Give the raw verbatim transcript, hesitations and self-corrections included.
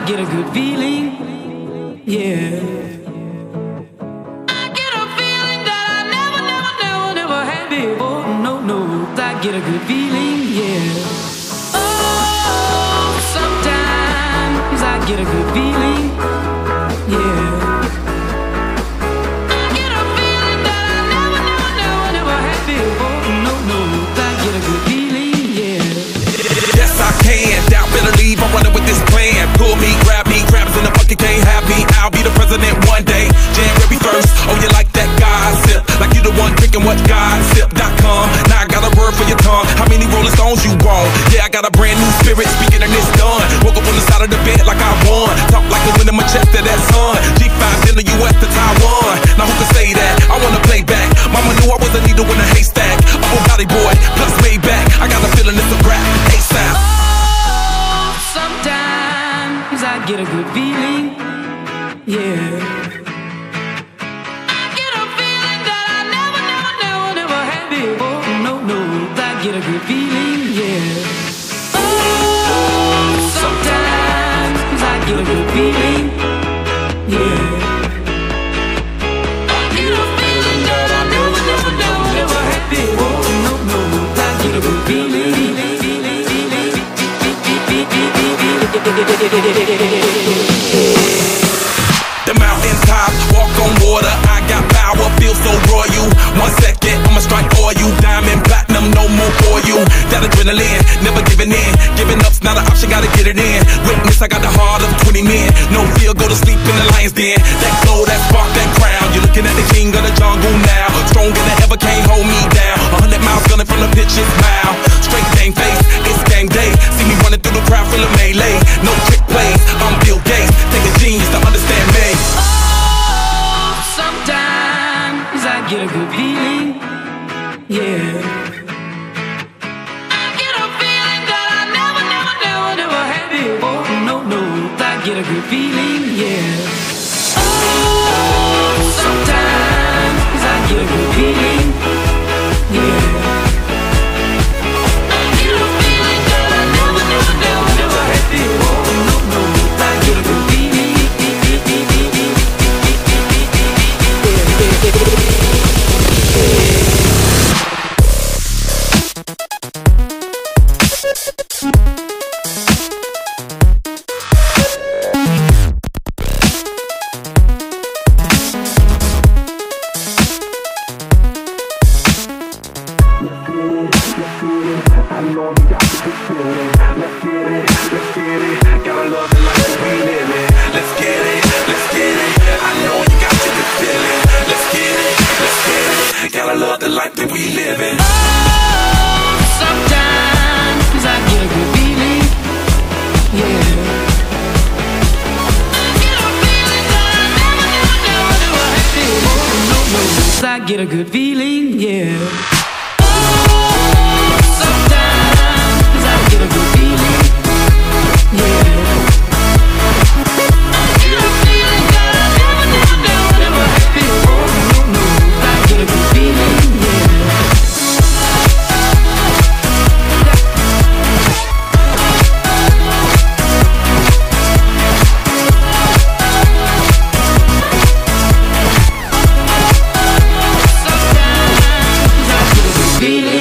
get a good feeling, yeah. I get a feeling that I never, never, never, never had before. No, no, I get a good feeling, yeah. Oh, sometimes I get a good feeling, yeah. I get a feeling that I never, never, never, never had before. No, no, I get a good feeling, yeah. Yes, I can. Doubt, better leave. I'm running with this plan. Pull me, grab me, crabs in the bucket can't have me. I'll be the president one day. January first. Oh, you like that gossip? Like you the one drinking what gossip dot com. Now I got a word for your tongue. How many Rolling Stones you want? Yeah, I got a brand new spirit speaking and it's done. Woke up on the side of the bed like I won. Talk like the wind in my chest to that sun. G five in the U S to Taiwan. Now who can say that? I wanna play back. Mama knew I was a needle in a haystack. A full body boy, plus made back. I got a feeling it's a rap. ASAP. Oh, sometimes I get a good feeling, yeah. I get a feeling that I never, never, never, never had before. No, no, I get a good feeling, yeah. Oh, sometimes I get a good feeling, yeah. I get a feeling that I never, never, never, never had before. No, no, I get a good feeling. The mountain top, walk on water. I got power, feel so royal. One second, I'ma strike for you. Diamond, platinum, no more for you. That adrenaline, never giving in. Giving up's not an option, gotta get it in. Witness, I got the heart of twenty men. No fear, go to sleep in the lion's den. That glow, that spark, that crown. You're looking at the king of the jungle now. Stronger than ever, can't hold me down. A hundred miles gunning from the pitch's mouth. Straight game face, it's game day. See me running through the crowd full of melee. No trick plays, I'm Bill Gates. Take a genius to understand me. Oh, sometimes I get a good feeling, yeah. I get a feeling that I never, never, never, never had before. No, no, I get a good feeling, yeah. Oh, sometimes I get a good feeling, yeah. I get a feeling that I never, never, never, never had before. No, no, I get a good feeling. Get a good feeling, yeah. Oh, sometimes I get a good feeling, yeah. I get a feeling that I never, never, never, never had before. No, no, I get a good feeling, yeah. Feeling.